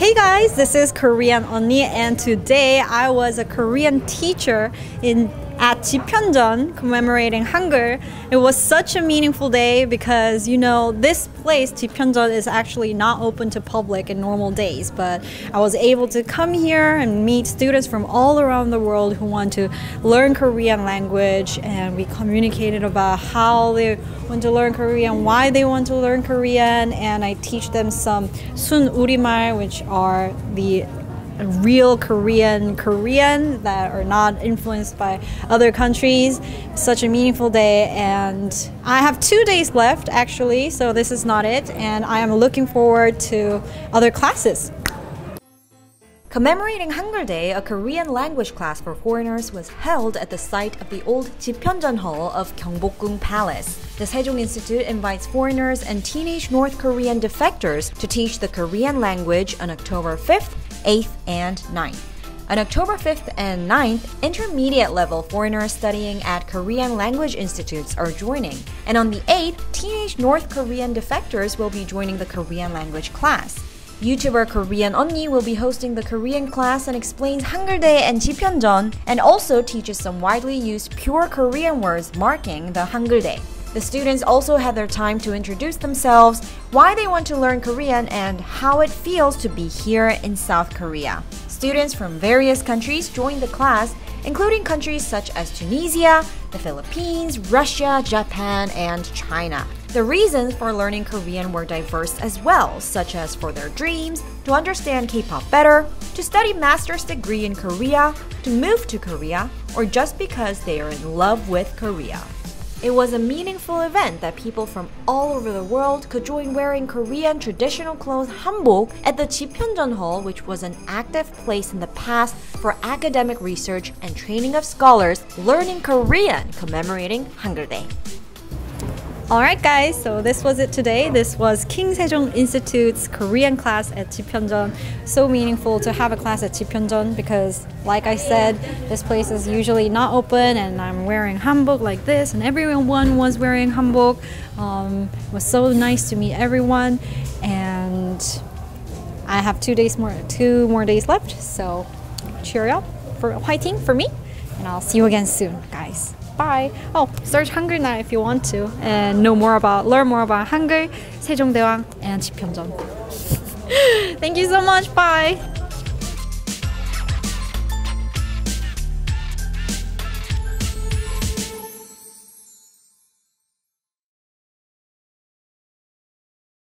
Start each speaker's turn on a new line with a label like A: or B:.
A: Hey guys, this is Korean Onni, and today I was a Korean teacher at Jipyeonjeon commemorating Hangul. It was such a meaningful day because this place, Jipyeonjeon, is actually not open to public in normal days, but I was able to come here and meet students from all around the world who want to learn Korean language, and we communicated about how they want to learn Korean, why they want to learn Korean, and I teach them some Sun Urimal, which are the real Korean that are not influenced by other countries. Such a meaningful day, and I have 2 days left actually, so this is not it, and I am looking forward to other classes.
B: Commemorating Hangul Day, a Korean language class for foreigners was held at the site of the old Jipyeonjeon Hall of Gyeongbokgung Palace. The Sejong Institute invites foreigners and teenage North Korean defectors to teach the Korean language on October 5th, 8th, and 9th. On October 5th and 9th, intermediate level foreigners studying at Korean language institutes are joining. And on the 8th, teenage North Korean defectors will be joining the Korean language class. YouTuber Korean Onni will be hosting the Korean class and explains Hangul Day and Jipyeonjeon, and also teaches some widely used pure Korean words marking the Hangul Day. The students also had their time to introduce themselves, why they want to learn Korean, and how it feels to be here in South Korea. Students from various countries joined the class, including countries such as Tunisia, the Philippines, Russia, Japan, and China. The reasons for learning Korean were diverse as well, such as for their dreams, to understand K-pop better, to study master's degree in Korea, to move to Korea, or just because they are in love with Korea. It was a meaningful event that people from all over the world could join wearing Korean traditional clothes hanbok at the Jipyeonjeon Hall, which was an active place in the past for academic research and training of scholars learning Korean, commemorating Hangul Day.
A: Alright guys, so this was it today. This was King Sejong Institute's Korean class at Jipyeonjeon. So meaningful to have a class at Jipyeonjeon because, like I said, this place is usually not open, and I'm wearing hanbok like this, and everyone was wearing hanbok. It was so nice to meet everyone, and I have 2 more days left, so cheer up for fighting for me, and I'll see you again soon, guys. Bye. Oh, search Hangul now if you want to and learn more about Hangul, Sejongdaewang, and Jipyeonjeon. Thank you so much. Bye.